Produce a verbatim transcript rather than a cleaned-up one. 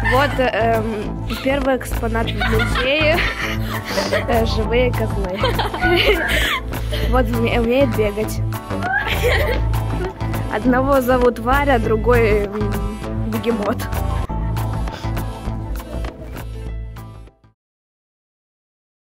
Вот эм, первый экспонат в музее. Э, живые козлы. Вот уме- умеет бегать. Одного зовут Варя, другой м, Бегемот.